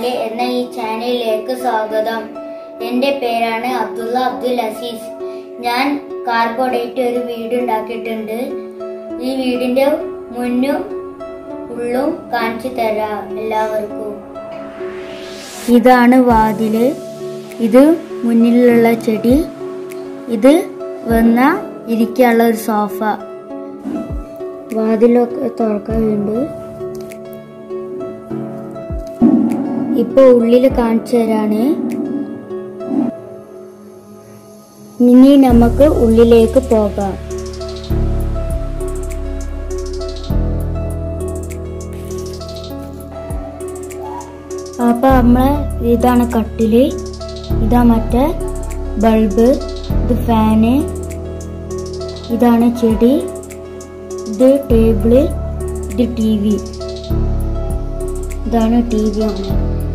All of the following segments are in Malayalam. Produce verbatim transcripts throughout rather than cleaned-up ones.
നാല് എന്ന ഈ ചാനലിലേക്ക് സ്വാഗതം. എൻ്റെ പേരാണ് അബ്ദുള്ള അബ്ദുൽ അസീസ്. ഞാൻ കാർബോർഡായിട്ട് ഒരു വീട് ഉണ്ടാക്കിയിട്ടുണ്ട്. ഈ വീടിന്റെ മുന്നും ഉള്ളും കാണിച്ചു തരാം എല്ലാവർക്കും. ഇതാണ് വാതില്, ഇത് മുന്നിലുള്ള ചെടി, ഇത് വന്ന ഇരിക്കാനുള്ള ഒരു സോഫ. വാതിലൊക്കെ തുറക്കാറുണ്ട്. ഇപ്പൊ ഉള്ളില് കാണിച്ചു തരാണ്. ഇനി നമുക്ക് ഉള്ളിലേക്ക് പോകാം. അപ്പൊ നമ്മളെ ഇതാണ് കട്ടില്, ഇതാ മറ്റേ ബൾബ്, ഇത് ഫാന്, ഇതാണ് ചെടി, ഇത് ടേബിള്, ഇത് ടി വി. ഇതാണ് ടി വി ആണ്.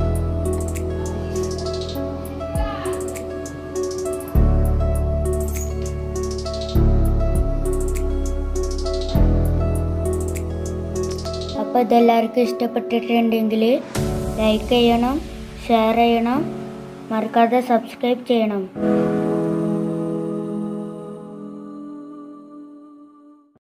അപ്പൊ ഇതെല്ലാവർക്കും ഇഷ്ടപ്പെട്ടിട്ടുണ്ടെങ്കിൽ ലൈക്ക് ചെയ്യണം, ഷെയർ ചെയ്യണം, മറക്കാതെ സബ്സ്ക്രൈബ് ചെയ്യണം.